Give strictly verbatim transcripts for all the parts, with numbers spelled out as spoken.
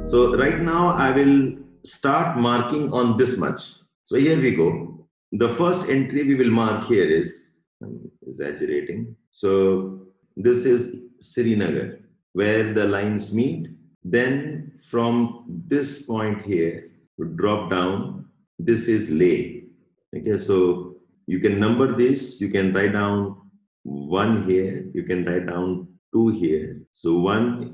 So right now I will start marking on this much. So here we go. The first entry we will mark here is, I'm exaggerating. So this is Srinagar, where the lines meet. Then from this point here, to drop down, this is Leh. Okay, so you can number this, you can write down one here, you can write down two here. So one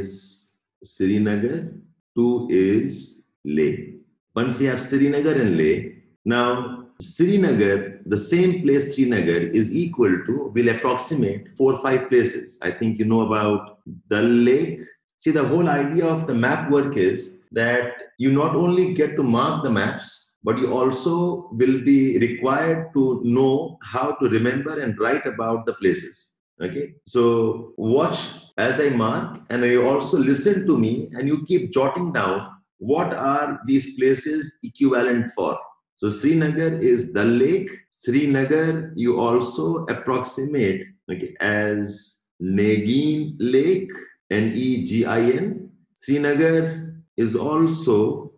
is Srinagar, two is Leh. Once we have Srinagar and Leh, now Srinagar, the same place Srinagar is equal to, will approximate four or five places. I think you know about Dal Lake. See, the whole idea of the map work is that you not only get to mark the maps, but you also will be required to know how to remember and write about the places. Okay, so watch as I mark, and you also listen to me, and you keep jotting down what are these places equivalent for. So Srinagar is Dal Lake. Srinagar you also approximate, okay, as Negin Lake, N E G I N. Srinagar is also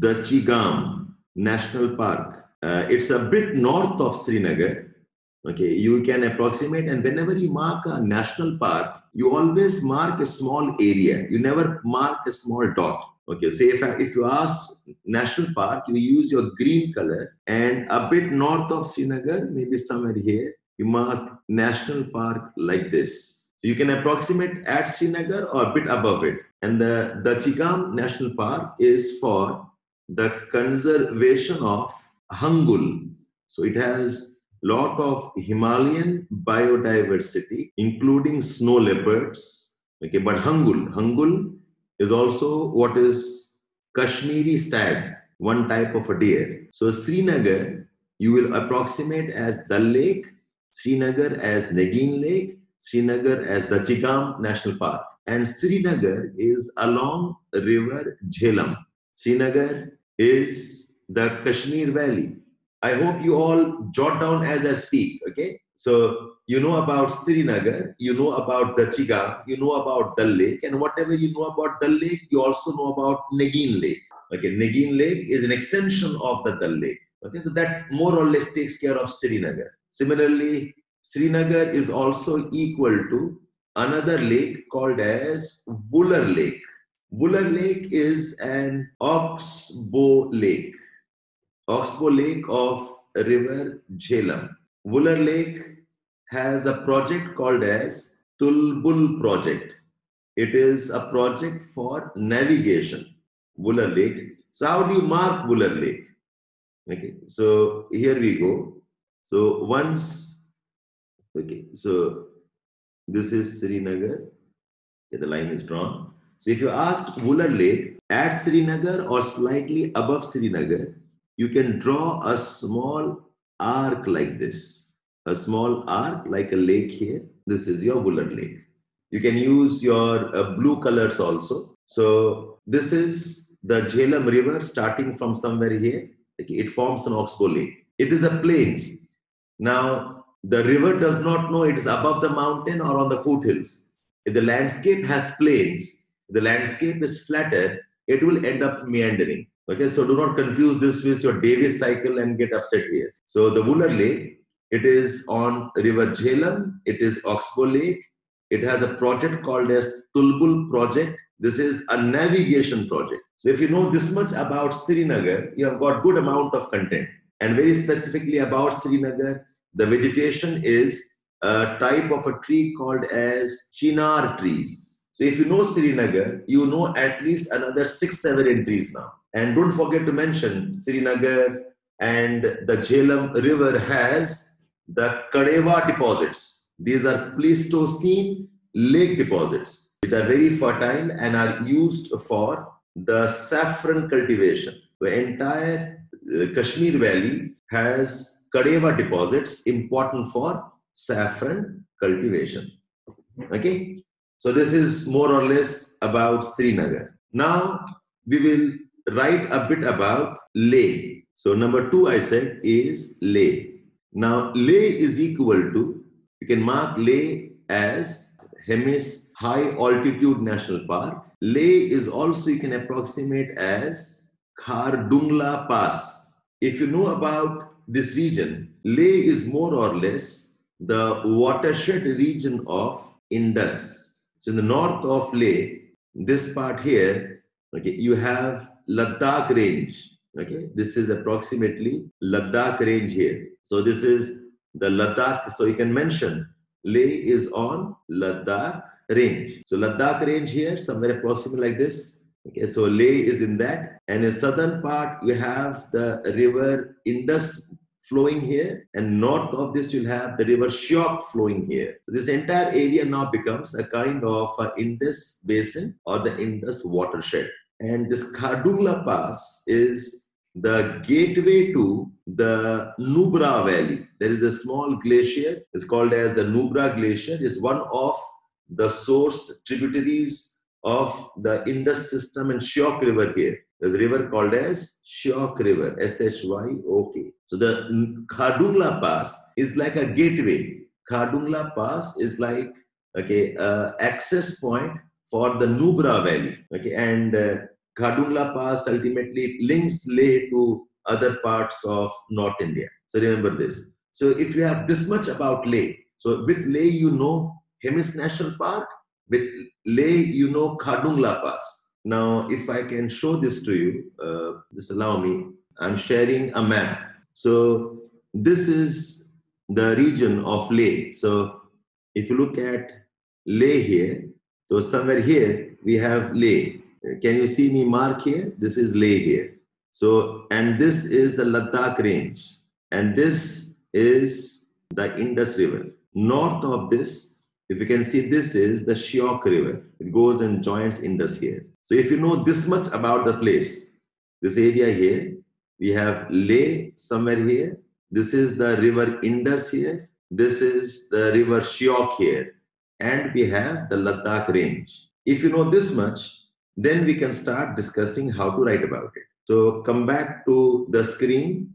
Dachigam National Park. Uh, it's a bit north of Srinagar. Okay, you can approximate, and whenever you mark a national park, you always mark a small area. You never mark a small dot. Okay, say if, I, if you ask national park, you use your green color, and a bit north of Srinagar, maybe somewhere here, you mark national park like this. So you can approximate at Srinagar or a bit above it. And the Dachigam National Park is for the conservation of Hangul. So it has lot of Himalayan biodiversity, including snow leopards. Okay, but Hangul, Hangul is also what is Kashmiri stag, one type of a deer. So Srinagar, you will approximate as Dal Lake, Srinagar as Negin Lake, Srinagar as Dachigam National Park. And Srinagar is along river Jhelum. Srinagar is the Kashmir Valley. I hope you all jot down as I speak, okay? So you know about Srinagar, you know about Dachigam, you know about Dal Lake, and whatever you know about Dal Lake, you also know about Negin Lake. Okay, Negin Lake is an extension of the Dal Lake. Okay, so that more or less takes care of Srinagar. Similarly, Srinagar is also equal to another lake called as Wular Lake. Wular Lake is an oxbow lake. Oxbow Lake of river Jhelum. Wular Lake has a project called as Tulbul Project. It is a project for navigation. Wular Lake. So how do you mark Wular Lake? Okay, so here we go. So once, okay, so this is Srinagar. Okay, the line is drawn. So if you ask Wular Lake at Srinagar or slightly above Srinagar, you can draw a small arc like this. A small arc like a lake here. This is your Wular Lake. You can use your uh, blue colors also. So this is the Jhelum River starting from somewhere here. Okay, it forms an oxbow lake. It is a plains. Now, the river does not know it is above the mountain or on the foothills. If the landscape has plains, the landscape is flatter, it will end up meandering. Okay, so do not confuse this with your Davis cycle and get upset here. So the Wular Lake, it is on river Jhelum, it is Oxbow Lake. It has a project called as Tulbul Project. This is a navigation project. So if you know this much about Srinagar, you have got good amount of content. And very specifically about Srinagar, the vegetation is a type of a tree called as chinar trees. So if you know Srinagar, you know at least another six, seven entries now. And don't forget to mention Srinagar and the Jhelum River has the Kadeva deposits. These are Pleistocene lake deposits, which are very fertile and are used for the saffron cultivation. The entire uh, Kashmir Valley has Kadeva deposits important for saffron cultivation. Okay, so this is more or less about Srinagar. Now we will write a bit about Leh. So number two I said is Leh. Now Leh is equal to, you can mark Leh as Hemis High Altitude National Park. Leh is also you can approximate as Khardungla Pass. If you know about this region, Leh is more or less the watershed region of Indus. So in the north of Leh, this part here, okay, you have Ladakh range. Okay, this is approximately Ladakh range here. So this is the Ladakh. So you can mention Leh is on Ladakh range. So Ladakh range here, somewhere approximately like this. Okay, so Leh is in that. And in southern part, you have the river Indus flowing here. And north of this, you'll have the river Shyok flowing here. So this entire area now becomes a kind of a Indus basin or the Indus watershed. And this Khardungla Pass is the gateway to the Nubra Valley. There is a small glacier. It's called as the Nubra Glacier. It's one of the source tributaries of the Indus system and Shyok River here. There's a river called as Shyok River, S H Y O K. So the Khardungla Pass is like a gateway. Khardungla Pass is like okay, uh, access point for the Nubra Valley. Okay, and uh, Khardungla Pass ultimately links Leh to other parts of North India. So remember this. So if you have this much about Leh, so with Leh you know Hemis National Park, with Leh you know Khardungla Pass. Now if I can show this to you, uh, just allow me, I'm sharing a map. So this is the region of Leh. So if you look at Leh here, so somewhere here we have Leh. Can you see me mark here? This is Leh here. So, and this is the Ladakh range. And this is the Indus River. North of this, if you can see, this is the Shyok River. It goes and joins Indus here. So if you know this much about the place, this area here, we have Leh somewhere here. This is the river Indus here. This is the river Shyok here. And we have the Ladakh range. If you know this much, then we can start discussing how to write about it. So come back to the screen.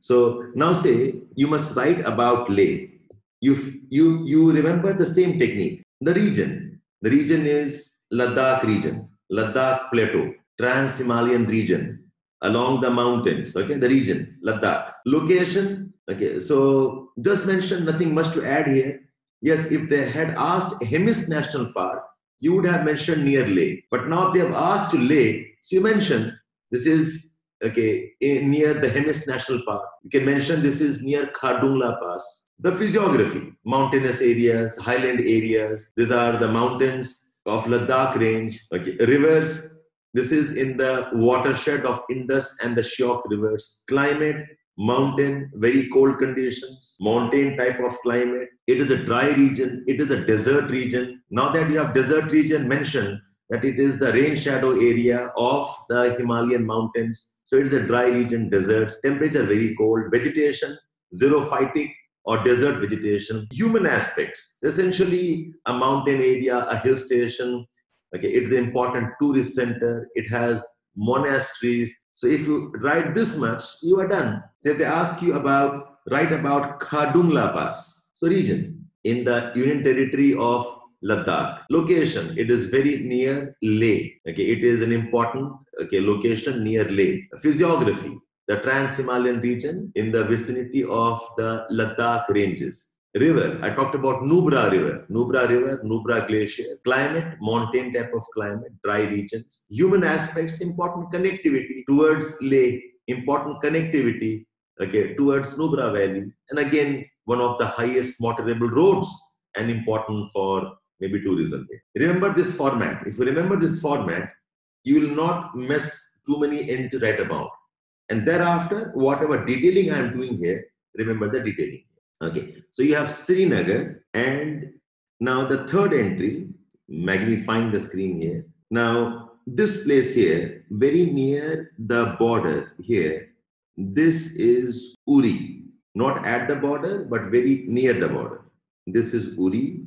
So now say you must write about Leh. You, you, you remember the same technique. The region. The region is Ladakh region, Ladakh plateau, Trans-Himalayan region, along the mountains. Okay, the region, Ladakh. Location. Okay, so just mention, nothing much to add here. Yes, if they had asked Hemis National Park, you would have mentioned near Leh. But now they have asked to Leh, so you mention this is okay in, near the Hemis National Park. You can mention this is near Khardungla Pass. The physiography, mountainous areas, highland areas. These are the mountains of Ladakh range. Okay, rivers. This is in the watershed of Indus and the Shyok rivers. Climate. Mountain, very cold conditions, mountain type of climate. It is a dry region. It is a desert region. Now that you have desert region, mention that it is the rain shadow area of the Himalayan mountains. So it is a dry region, deserts, temperature very cold, vegetation, xerophytic or desert vegetation. Human aspects, essentially a mountain area, a hill station. Okay, it is an important tourist center. It has monasteries. So if you write this much, you are done. So if they ask you about, write about Khardungla Pass. So region in the Union Territory of Ladakh. Location, it is very near Leh. Okay, it is an important okay, location near Leh. Physiography, the Trans-Himalayan region in the vicinity of the Ladakh ranges. River, I talked about Nubra River, Nubra River, Nubra Glacier. Climate, mountain type of climate, dry regions. Human aspects, important connectivity towards Leh, important connectivity okay, towards Nubra Valley. And again, one of the highest motorable roads and important for maybe tourism. Remember this format. If you remember this format, you will not mess too many in to write about. And thereafter, whatever detailing I am doing here, remember the detailing. Okay, so you have Srinagar, and now the third entry, magnifying the screen here. Now, this place here, very near the border here, this is Uri. Not at the border, but very near the border. This is Uri,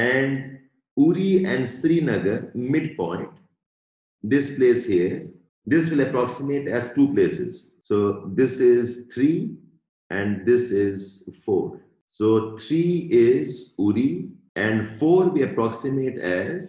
and Uri and Srinagar midpoint, this place here, this will approximate as two places. So this is three, and this is four. So three is Uri, and four we approximate as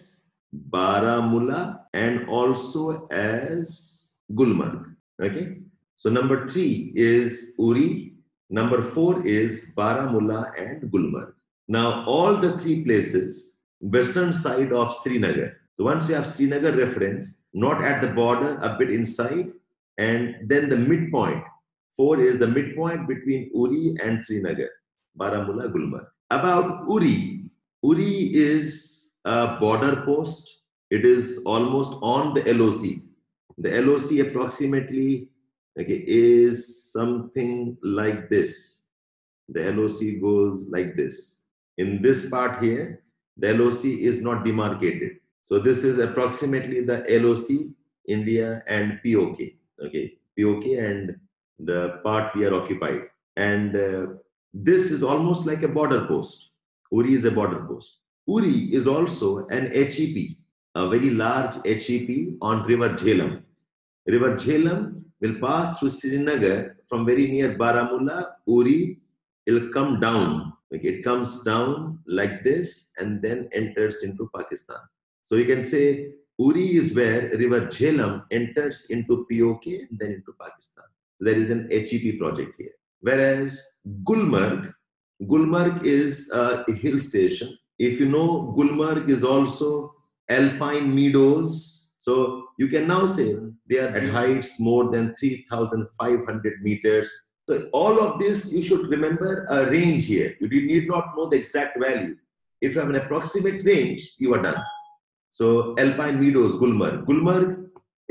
Baramula, and also as Gulmerg. Okay. So number three is Uri. Number four is Baramula and Gulmerg. Now all the three places, western side of Srinagar. So once you have Srinagar reference, not at the border, a bit inside, and then the midpoint. Four is the midpoint between Uri and Srinagar, Baramula, Gulmerg. About Uri, Uri is a border post. It is almost on the L O C. The L O C approximately okay, is something like this. The L O C goes like this. In this part here, the L O C is not demarcated. So this is approximately the L O C, India, and P O K. Okay, P O K and the part we are occupied. And uh, this is almost like a border post. Uri is a border post. Uri is also an H E P, a very large H E P on River Jhelum. River Jhelum will pass through Srinagar from very near Baramula, Uri. It will come down. Like it comes down like this and then enters into Pakistan. So you can say Uri is where River Jhelum enters into P O K and then into Pakistan. So there is an H E P project here. Whereas Gulmerg, Gulmerg is a hill station. If you know, Gulmerg is also alpine meadows. So you can now say they are at heights more than three thousand five hundred meters. So all of this, you should remember a range here. You need not know the exact value. If you have an approximate range, you are done. So alpine meadows, Gulmerg. Gulmerg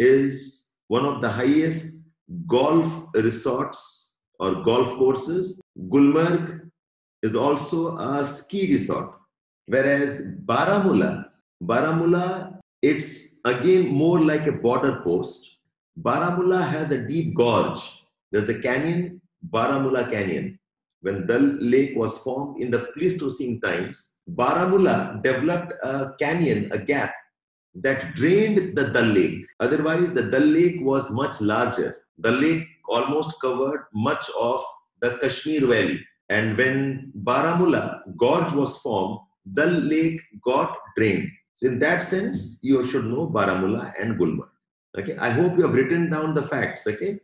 is one of the highest golf resorts or golf courses. Gulmerg is also a ski resort. Whereas Baramula, Baramula, it's again more like a border post. Baramula has a deep gorge. There's a canyon, Baramula Canyon. When Dal Lake was formed in the Pleistocene times, Baramula developed a canyon, a gap that drained the Dal Lake. Otherwise, the Dal Lake was much larger. The lake almost covered much of the Kashmir Valley. And when Baramula gorge was formed, Dal Lake got drained. So in that sense, you should know Baramula and Gulmerg. Okay, I hope you have written down the facts. Okay,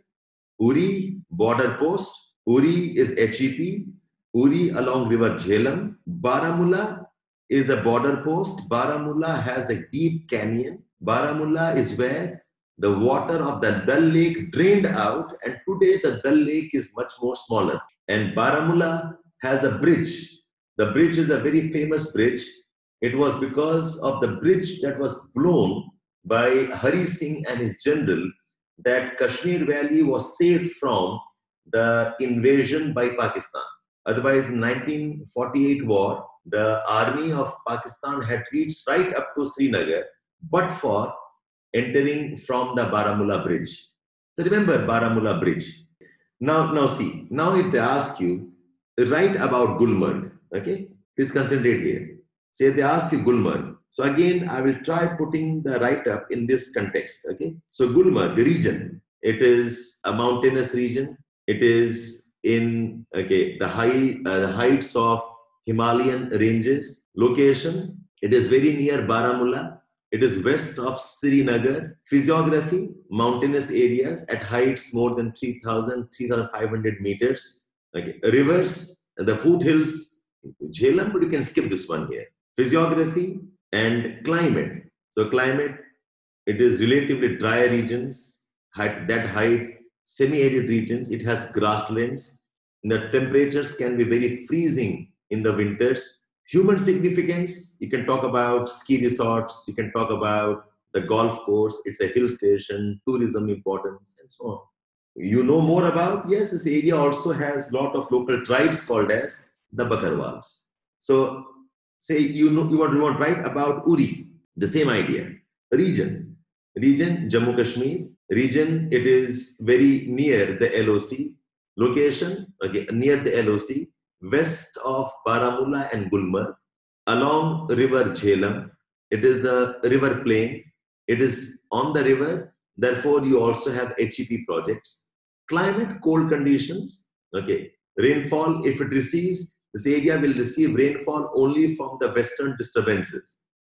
Uri, border post. Uri is H E P. Uri along River Jhelum. Baramula is a border post. Baramula has a deep canyon. Baramula is where the water of the Dal Lake drained out, and today the Dal Lake is much more smaller. And Baramula has a bridge. The bridge is a very famous bridge. It was because of the bridge that was blown by Hari Singh and his general that Kashmir Valley was saved from the invasion by Pakistan. Otherwise, in nineteen forty-eight war, the army of Pakistan had reached right up to Srinagar, but for entering from the Baramula bridge. So remember Baramula bridge. Now, now see, now if they ask you, write about Gulmerg, okay? Please concentrate here. Say they ask you Gulmerg. So again, I will try putting the write-up in this context, okay? So Gulmerg, the region, it is a mountainous region. It is in, okay, the high uh, the heights of Himalayan ranges. Location, it is very near Baramula. It is west of Srinagar. Physiography, mountainous areas at heights more than three thousand, three thousand five hundred meters. Okay. Rivers, the foothills, Jhelum, but you can skip this one here. Physiography and climate. So climate, it is relatively dry regions, at that height, semi-arid regions. It has grasslands. The temperatures can be very freezing in the winters. Human significance, you can talk about ski resorts, you can talk about the golf course, it's a hill station, tourism importance, and so on. You know more about, yes, this area also has a lot of local tribes called as the Bakarwals. So, say you know you want, you want to write about Uri, the same idea. Region, region, Jammu Kashmir. Region, it is very near the L O C. Location, okay, near the L O C. West of Baramula and Gulmerg, along River Jhelum. It is a river plain. It is on the river. Therefore, you also have H E P projects. Climate, cold conditions. Okay. Rainfall, if it receives, this area will receive rainfall only from the western disturbances.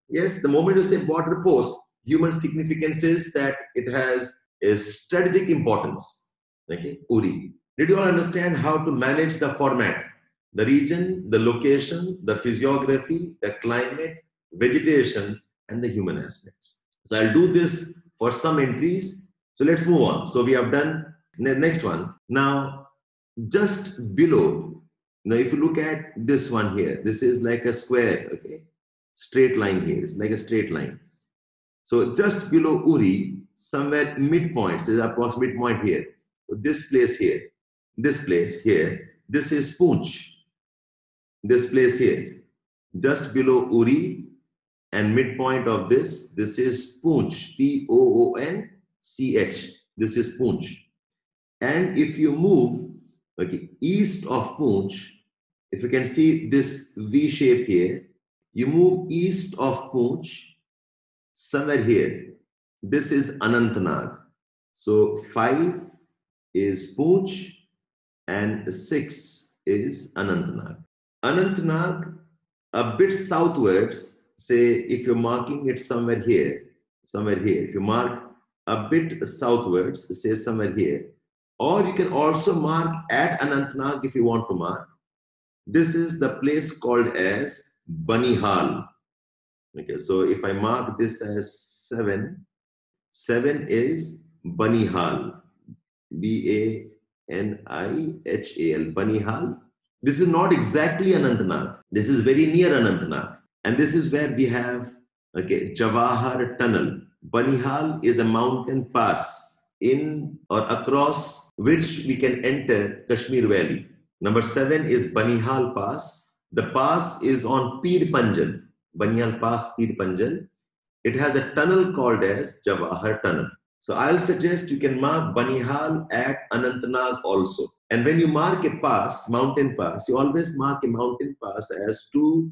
Yes, the moment you say border post, human significance is that it has a strategic importance. Okay, Uri. Did you all understand how to manage the format? The region, the location, the physiography, the climate, vegetation, and the human aspects. So I'll do this for some entries. So let's move on. So we have done next one. Now, just below, now if you look at this one here, this is like a square, okay? Straight line here, it's like a straight line. So just below Uri, somewhere midpoint, so approximate point here. So this place here, this place here, this is Poonch. This place here, just below Uri and midpoint of this, this is Poonch, P O O N C H. This is Poonch. And if you move, okay, east of Poonch, if you can see this V shape here, you move east of Poonch, somewhere here. This is Anantnag. So five is Poonch and six is Anantnag. Anantnag, a bit southwards, say if you're marking it somewhere here, somewhere here, if you mark a bit southwards, say somewhere here, or you can also mark at Anantnag if you want to mark. This is the place called as Banihal. Okay, so if I mark this as seven, seven is Banihal, B A N I H A L, Banihal. This is not exactly Anantnag. This is very near Anantnag. And this is where we have, okay, Jawahar Tunnel. Banihal is a mountain pass in or across which we can enter Kashmir Valley. Number seven is Banihal Pass. The pass is on Pir Panjal. Banihal Pass, Pir Panjal. It has a tunnel called as Jawahar Tunnel. So I'll suggest you can mark Banihal at Anantnag also. And when you mark a pass, mountain pass, you always mark a mountain pass as too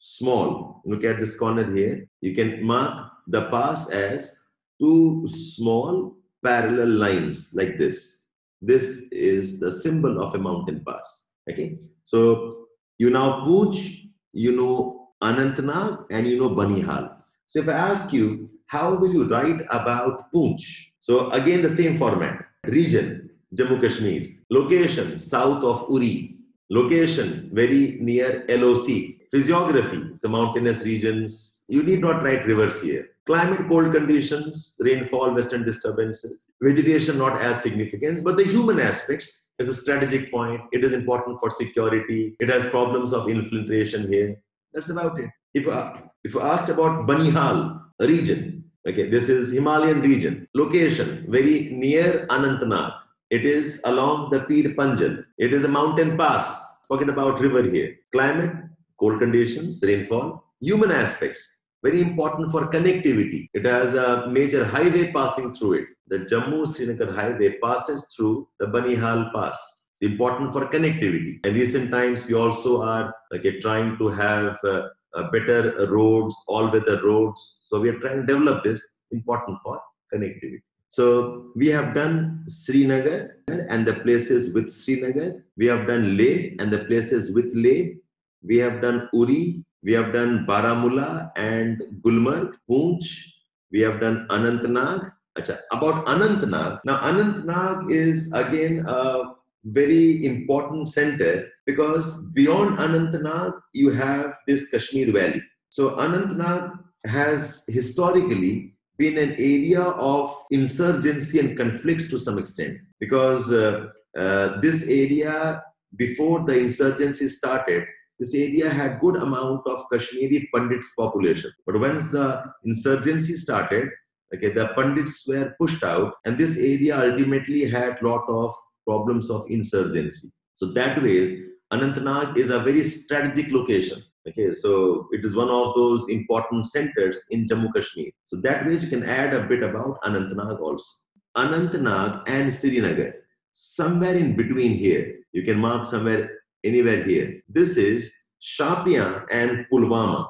small. Look at this corner here. You can mark the pass as two small parallel lines like this. This is the symbol of a mountain pass. Okay. So you now Poonch, you know Anantnag, and you know Banihal. So if I ask you, how will you write about Poonch? So again, the same format. Region, Jammu Kashmir. Location, south of Uri. Location, very near L O C. Physiography, so mountainous regions. You need not write rivers here. Climate, cold conditions, rainfall, western disturbances. Vegetation, not as significant, but the human aspects is a strategic point. It is important for security. It has problems of infiltration here. That's about it. If uh, if asked about Banihal region, okay, this is Himalayan region. Location, very near Anantnag. It is along the Pir Panjal. It is a mountain pass. Talking about river here. Climate, cold conditions, rainfall. Human aspects, very important for connectivity. It has a major highway passing through it. The Jammu Srinagar highway passes through the Banihal Pass. It's important for connectivity. In recent times, we also are okay, trying to have uh, uh, better roads, all-weather roads. So we are trying to develop this, important for connectivity. So we have done Srinagar and the places with Srinagar. We have done Leh and the places with Leh. We have done Uri. We have done Baramula and Gulmerg, Poonch. We have done Anantnag. Achha, about Anantnag. Now Anantnag is again a very important center because beyond Anantnag you have this Kashmir Valley. So Anantnag has historically been an area of insurgency and conflicts to some extent because uh, uh, this area, before the insurgency started, this area had good amount of Kashmiri Pandits population. But once the insurgency started, okay, the Pandits were pushed out, and this area ultimately had lot of problems of insurgency. So that way, Anantnag is a very strategic location. Okay, so it is one of those important centers in Jammu Kashmir. So that way you can add a bit about Anantnag also. Anantnag and Srinagar, somewhere in between here, you can mark somewhere, anywhere here. This is Shopian and Pulwama.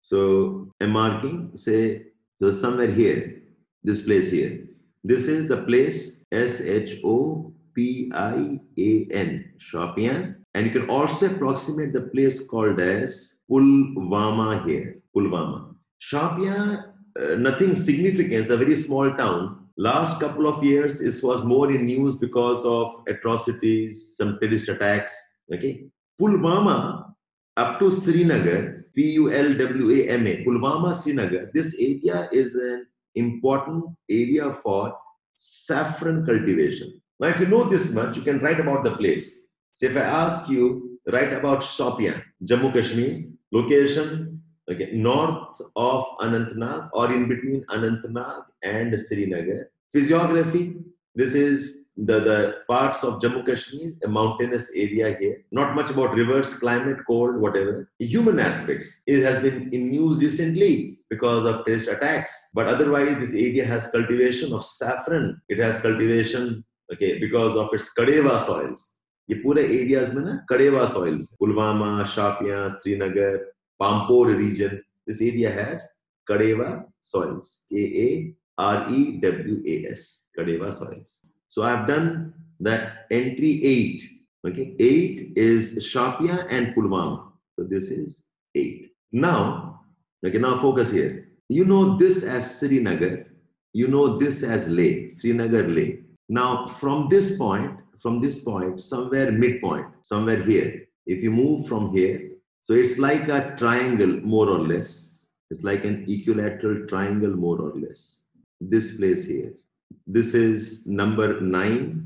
So I'm marking, say, so somewhere here, this place here. This is the place S H O P I A N, Shopian. And you can also approximate the place called as Pulwama here, Pulwama. Shopia, uh, nothing significant, a very small town. Last couple of years, it was more in news because of atrocities, some terrorist attacks. Okay, Pulwama up to Srinagar, P U L W A M A, Pulwama, Srinagar. This area is an important area for saffron cultivation. Now, if you know this much, you can write about the place. So, if I ask you, write about Shopia, Jammu Kashmir, location. Okay, north of Anantnag or in between Anantnag and Srinagar. Physiography, this is the, the parts of Jammu Kashmir, a mountainous area here. Not much about rivers, climate, cold, whatever. Human aspects, it has been in news recently because of terrorist attacks. But otherwise, this area has cultivation of saffron. It has cultivation, okay, because of its Kadeva soils. ये पूरे areas में ना Kadeva soils, Pulwama, शापियां, Srinagar, Pampore region, this area has Kadeva soils, K A R E W A S, Kadeva soils. So I've done that entry eight. Okay, eight is Shapia and Pulwama. So this is eight. Now, okay, now focus here. You know this as Srinagar. You know this as Leh, Srinagar Leh. Now, from this point, from this point, somewhere midpoint, somewhere here, if you move from here, so it's like a triangle, more or less. It's like an equilateral triangle, more or less. This place here. This is number nine.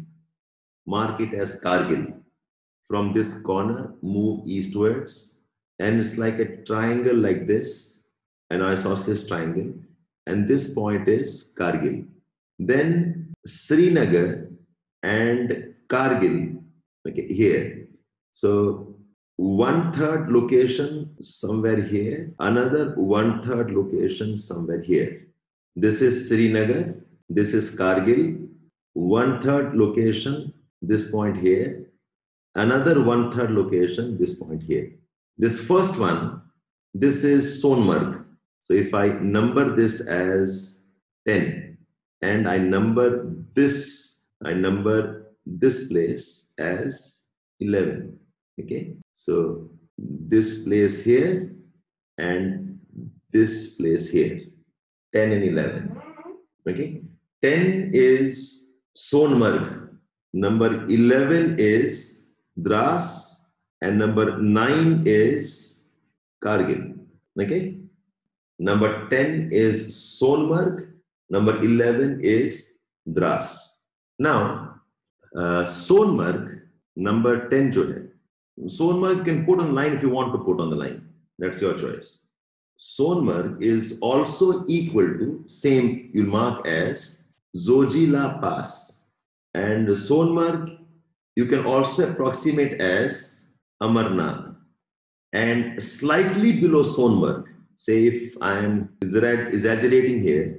Mark it as Kargil. From this corner, move eastwards. And it's like a triangle like this. An isosceles triangle. And this point is Kargil. Then Srinagar and Kargil, okay, here. So one third location somewhere here, another one third location somewhere here. This is Srinagar, this is Kargil, one third location, this point here, another one third location, this point here. This first one, this is Sonmerg. So if I number this as ten and I number this, I number this place as eleven. Okay, so this place here and this place here, ten and eleven. Okay, ten is Sonmerg, number eleven is Dras, and number nine is Kargil. Okay, number ten is Sonmerg, number eleven is Dras. Now, uh, Sonmerg, number ten jo hai. Sonmerg can put on the line if you want to put on the line. That's your choice. Sonmerg is also equal to, same you'll mark as Zojila Pass. And Sonmerg, you can also approximate as Amarnath. And slightly below Sonmerg, say if I'm exaggerating here,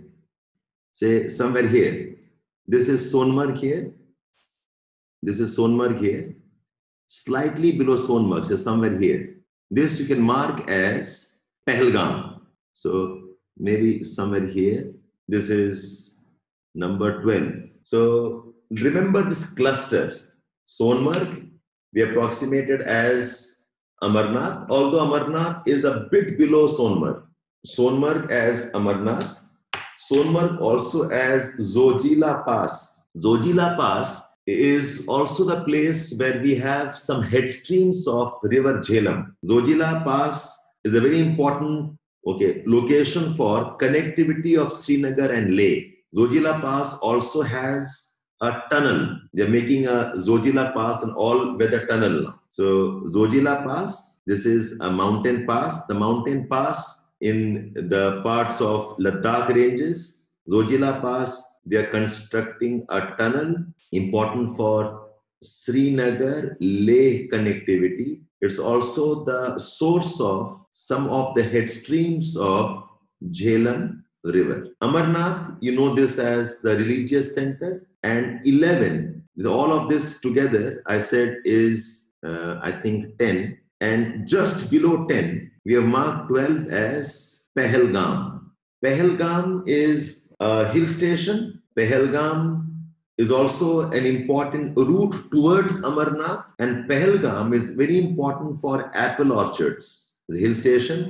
say somewhere here, this is Sonmerg here, this is Sonmerg here, slightly below Sonmerg, so somewhere here. This you can mark as Pahalgam. So maybe somewhere here, this is number twelve. So remember this cluster, Sonmerg, we approximated as Amarnath, although Amarnath is a bit below Sonmerg. Sonmerg as Amarnath, Sonmerg also as Zojila Pass. Zojila Pass is also the place where we have some head streams of river Jhelum. Zojila Pass is a very important okay, location for connectivity of Srinagar and Leh. Zojila Pass also has a tunnel. They're making a Zojila Pass, an all-weather tunnel. So Zojila Pass, this is a mountain pass. The mountain pass in the parts of Ladakh ranges. Zojila Pass, they are constructing a tunnel important for Srinagar-Leh connectivity. It's also the source of some of the head streams of Jhelum river. Amarnath, you know this as the religious center. And eleven, all of this together, I said is, uh, I think ten. And just below ten, we have marked twelve as Pahalgam. Pahalgam is a hill station. Pahalgam is also an important route towards Amarnath, and Pahalgam is very important for apple orchards. The hill station,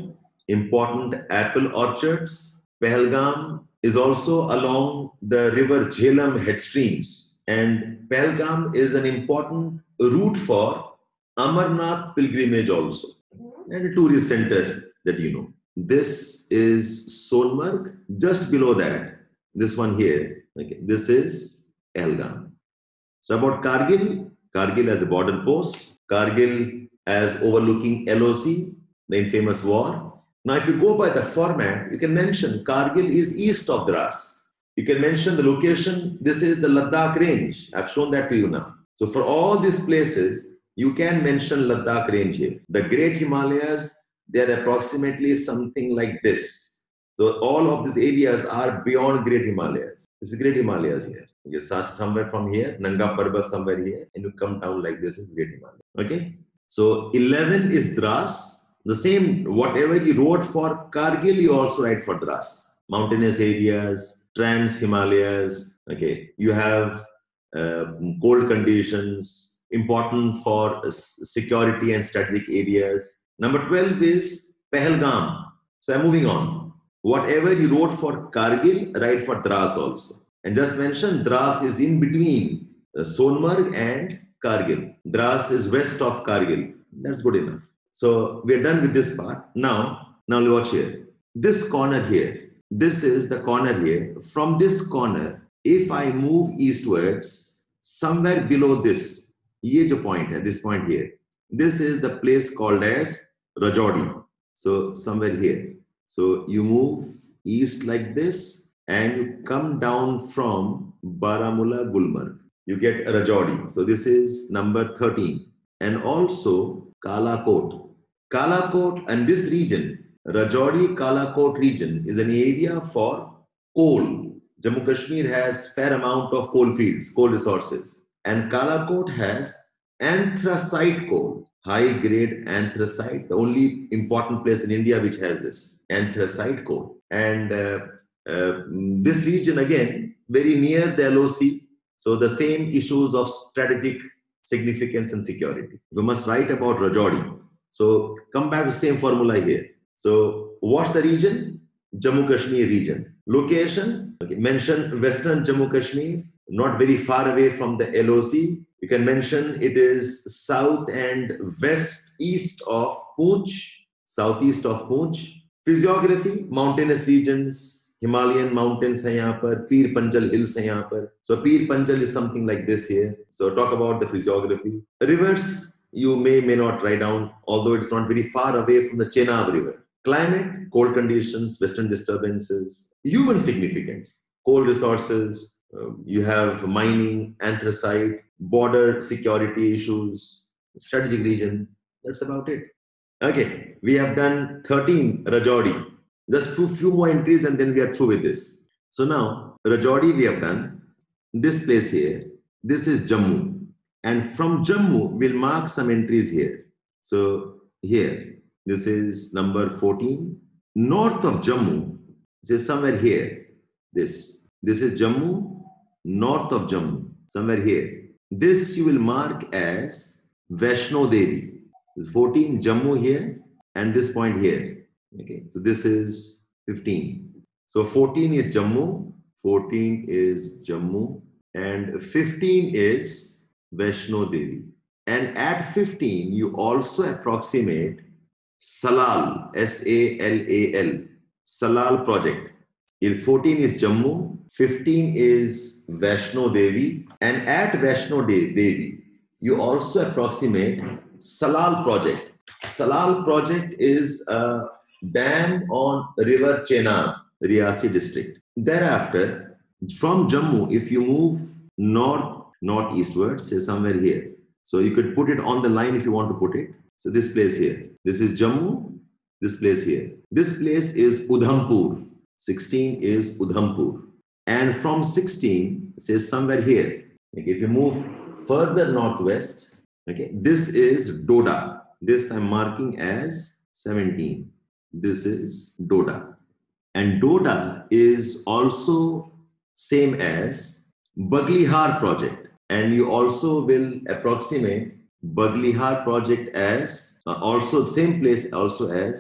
important apple orchards. Pahalgam is also along the river Jhelum headstreams. And Pahalgam is an important route for Amarnath pilgrimage also. And a tourist center that you know. This is Sonmerg. Just below that, this one here, okay, this is Pahalgam. So about Kargil, Kargil as a border post, Kargil as overlooking L O C, the infamous war. Now, if you go by the format, you can mention Kargil is east of Dras. You can mention the location. This is the Ladakh range. I've shown that to you now. So for all these places, you can mention Ladakh range here. The Great Himalayas, they're approximately something like this. So all of these areas are beyond Great Himalayas. This is Great Himalayas here. You start somewhere from here, Nanga Parbat somewhere here, and you come down like this is Great Himalaya. Okay? So eleven is Dras. The same, whatever you wrote for Kargil, you also write for Dras. Mountainous areas, Trans Himalayas. Okay, you have uh, cold conditions, important for uh, security and strategic areas. Number twelve is Pahalgam. So I'm moving on. Whatever you wrote for Kargil, write for Dras also. And just mention Dras is in between uh, Sonmerg and Kargil. Dras is west of Kargil. That's good enough. So we're done with this part. Now, now watch here. This corner here, this is the corner here. From this corner, if I move eastwards, somewhere below this, ye jo point hai, this point here, this is the place called as Rajouri. So somewhere here. So you move east like this and you come down from Baramula, Gulmerg. You get Rajouri. So this is number thirteen. And also Kalakot. Kalakot and this region, Rajouri Kalakot region is an area for coal. Jammu Kashmir has fair amount of coal fields, coal resources. And Kalakot has anthracite coal, high grade anthracite, the only important place in India which has this anthracite coal. And uh, uh, this region again, very near the L O C. So the same issues of strategic significance and security. We must write about Rajouri. So come back to the same formula here. So what's the region? Jammu Kashmir region. Location, okay, mention Western Jammu Kashmir, not very far away from the L O C. You can mention it is south and west east of Poonch, southeast of Poonch. Physiography, mountainous regions, Himalayan mountains hai yahan par, Pir Panjal hills hai yahan par. So Pir Panjal is something like this here. So talk about the physiography. Rivers, you may, may not write down, although it's not very far away from the Chenab River. Climate, cold conditions, western disturbances. Human significance, coal resources, uh, you have mining, anthracite, border security issues, strategic region. That's about it. Okay, we have done thirteen Rajouri. Just few, few more entries and then we are through with this. So now, Rajouri we have done. This place here, this is Jammu. And from Jammu, we'll mark some entries here. So here, this is number fourteen. North of Jammu, this is somewhere here. This. This is Jammu, north of Jammu, somewhere here. This you will mark as Vaishno Devi. This is fourteen, Jammu here, and this point here. Okay, so this is fifteen. So fourteen is Jammu, fourteen is Jammu, and fifteen is Vaishno Devi. And at fifteen, you also approximate Salal, S A L A L, Salal project. If fourteen is Jammu, fifteen is Vaishno Devi, and at Vaishno Devi, you also approximate Salal project. Salal project is a dam on river Chenab, Riyasi district. Thereafter, from Jammu, if you move north, northeastward, say somewhere here. So you could put it on the line if you want to put it. So this place here, this is Jammu, this place here. This place is Udhampur. sixteen is Udhampur. And from sixteen, say somewhere here. Like if you move further northwest, okay, this is Doda. This I'm marking as seventeen. This is Doda. And Doda is also same as Baglihar project. And you also will approximate Baglihar project as uh, also same place also as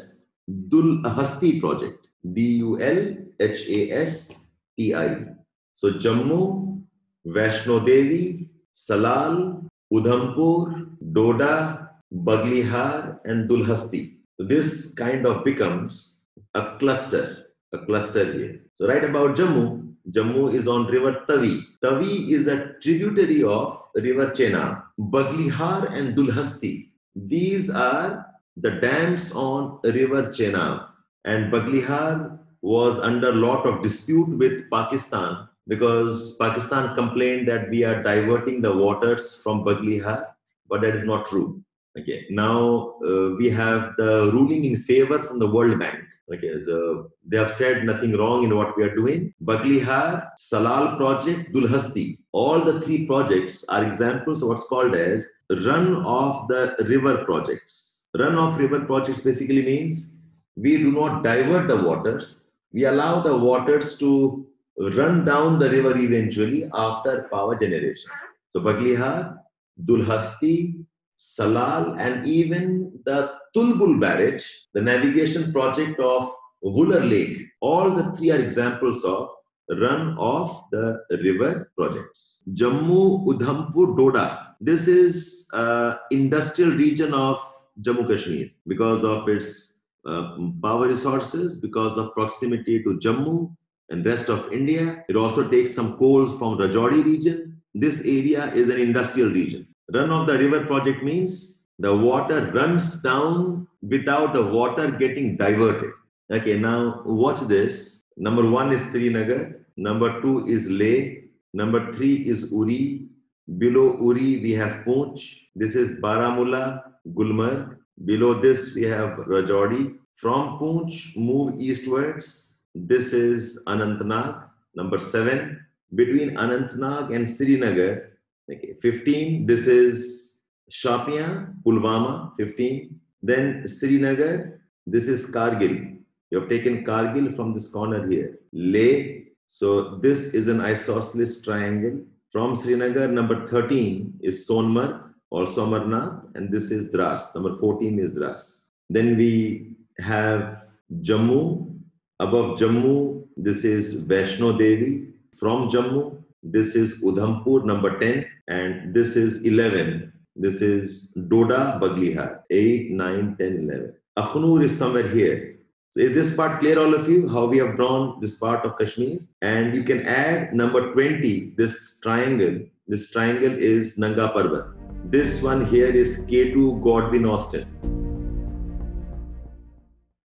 Dulhasti project. D U L H A S T I. So Jammu, Vaishno Devi, Salal, Udhampur, Doda, Baglihar, and Dulhasti. So this kind of becomes a cluster, a cluster here. So right about Jammu, Jammu is on river Tavi. Tavi is a tributary of river Chenab. Baglihar and Dulhasti, these are the dams on river Chenab. And Baglihar was under a lot of dispute with Pakistan because Pakistan complained that we are diverting the waters from Baglihar, but that is not true. Okay, now uh, we have the ruling in favor from the World Bank. Okay, so they have said nothing wrong in what we are doing. Baglihar, Salal project, Dulhasti, all the three projects are examples of what's called as run of the river projects. Run of river projects basically means we do not divert the waters. We allow the waters to run down the river eventually after power generation. So Baglihar, Dulhasti, Salal, and even the Tulbul barrage, the navigation project of Wular Lake, all the three are examples of run of the river projects. Jammu, Udhampur, Doda. This is an industrial region of Jammu Kashmir because of its uh, power resources, because of proximity to Jammu and rest of India. It also takes some coal from Rajouri region. This area is an industrial region. Run of the river project means the water runs down without the water getting diverted. Okay, now watch this. Number one is Srinagar. Number two is Leh. Number three is Uri. Below Uri, we have Poonch. This is Baramula, Gulmerg. Below this, we have Rajouri. From Poonch, move eastwards. This is Anantnag. Number seven. Between Anantnag and Srinagar, okay, fifteen, this is Shopian, Pulwama, fifteen. Then Srinagar, this is Kargil. You have taken Kargil from this corner here. Leh, so this is an isosceles triangle. From Srinagar, number thirteen is Sonmerg, also Amarnath, and this is Dras. Number fourteen is Dras. Then we have Jammu. Above Jammu, this is Vaishno Devi. From Jammu, this is Udhampur, number ten, and this is eleven. This is Doda, Baglihar, eight, nine, ten, eleven. Akhnur is somewhere here. So is this part clear, all of you, how we have drawn this part of Kashmir? And you can add number twenty, this triangle. This triangle is Nanga Parbat. This one here is K two Godwin Austen.